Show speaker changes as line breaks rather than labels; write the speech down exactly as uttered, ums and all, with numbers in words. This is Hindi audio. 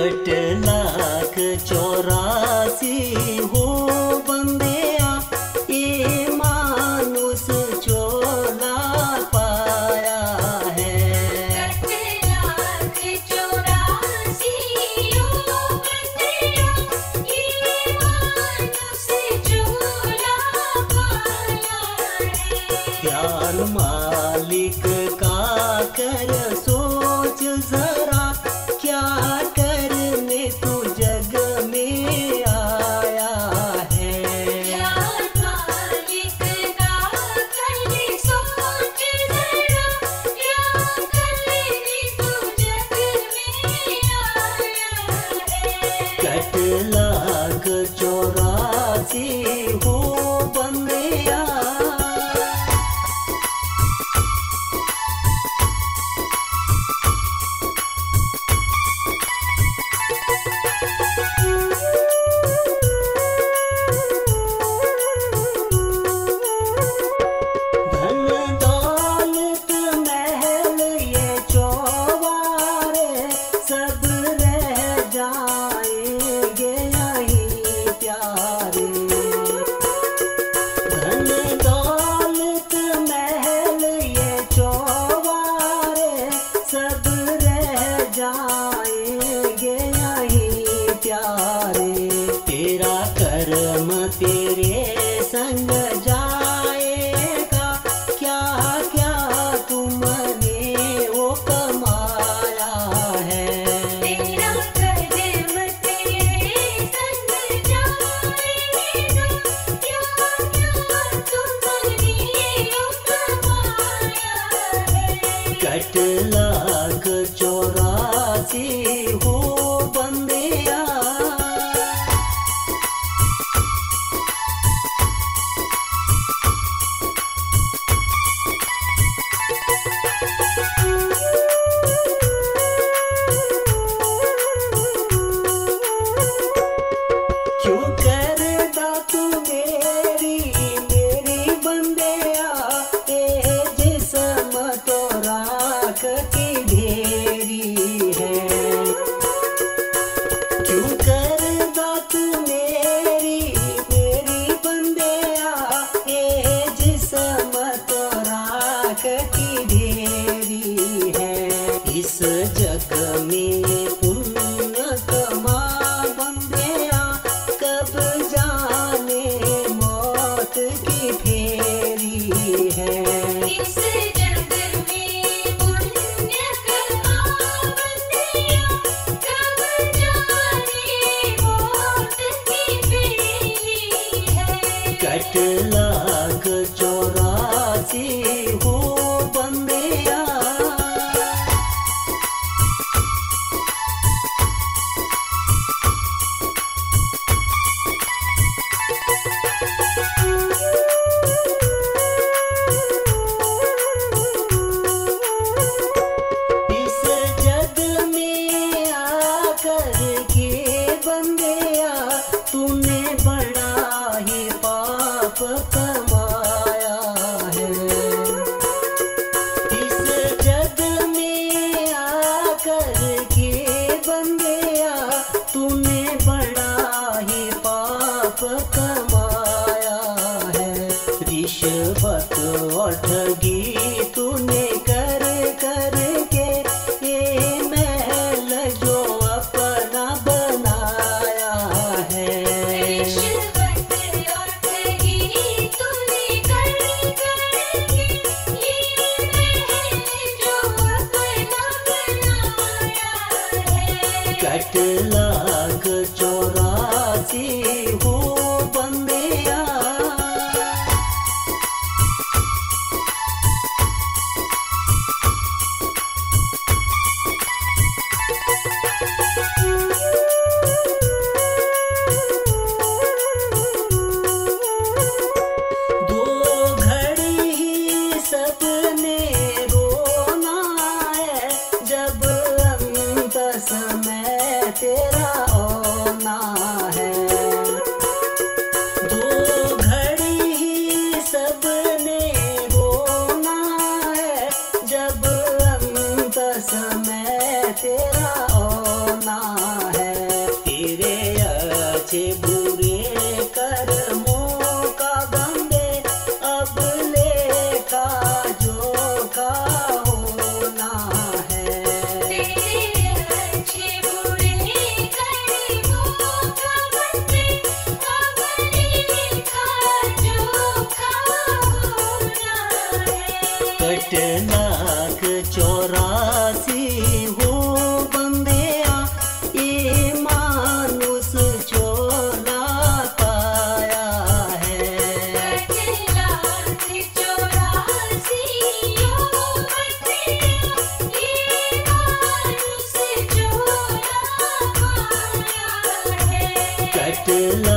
कट लाख चौरासी हो बंदिया, ये मानुष चोला पाया है।
कट लाख चौरासी हो बंदिया, ये मानुष चोला पाया है।
ज्ञान मालिक का कर सोच जरा, क्या करने तू जग में आया है।
ज्ञान मालिक का कर सोच जरा, क्या करने तू जग में आया है।
कट लाख चौरासी हो बंदिया। तेरा कर्म तेरे संग जाएगा, क्या क्या तुमने वो कमाया है।
तेरा कर्म तेरे संग जाएगा, क्या क्या तुमने कमाया है।
कट लाख चौरासी हो बंदिया। क्यों करदा तू मेरी मेरी बंदिया, ए जिस्म तो राख की ढेरी है। क्यों करदा तू मेरी मेरी बंदिया, ए जिस्म तो राख की ढेरी है। इस जग में पुण्य कमा बंदिया, कब जाने मौत की फेरी है।
इस जग में पुण्य कमा बंदिया, कब जाने मौत की फेरी है।
कट लाख चौरासी हो बंदिया। इस जग में आकर के बंदिया, तूने बड़ा ही पाप कमाया है। इस जग में आकर के बंदिया, तूने बड़ा ही पाप कमाया है। रिश्वत और ठगी तूने कर कर के, ये महल जो अपना बनाया है।
रिश्वत और ठगी तूने कर कर के, ये महल जो अपना बनाया है।
कट लाख चौरासी हो बंदिया। दो घड़ी ही सबने रोना है, जब अंत समय तेरा होना है। दो घड़ी ही सबने रोना है, जब अंत समय तेरा होना है। बतला